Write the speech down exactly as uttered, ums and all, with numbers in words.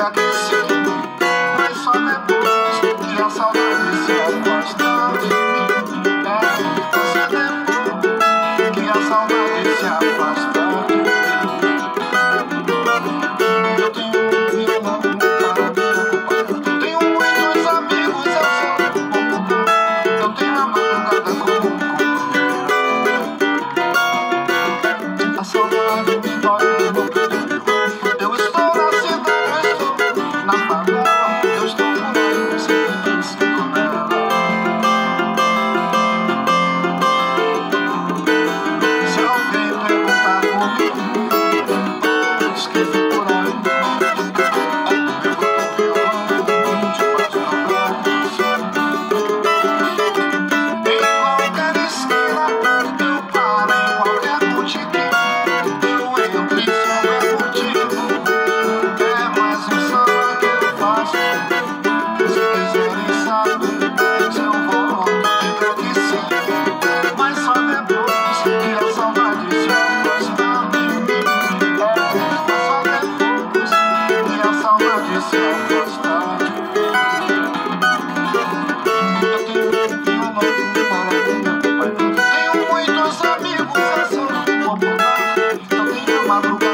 diga que sim, mas só depois que a saudade se afasta de mim. É, só depois que a saudade se afasta de mim. Eu tenho um violão para me ocupar, tenho muitos amigos, eu sou popular. Eu tenho a madrugada como um companheiro. A saudade me dói no peito. Eu estou na cidade, eu estou na favela, eu estou por aí, eu sempre penso nela. Se alguém perguntar por mim, eu esqueci por aí. Eu vou ter violão, te faço tocar. Em qualquer esquina, eu paro em qualquer botequim. Eu entro e só é motivo. É mais um samba que eu faço. Se quiserem saber se eu volto, diga que sim, mas só depois que a saudade se afasta de mim. É, mas só depois que a saudade se afasta de mim. Eu tenho um violão para me acompanhar, tenho muitos amigos, eu sou popular. Eu tenho a madrugada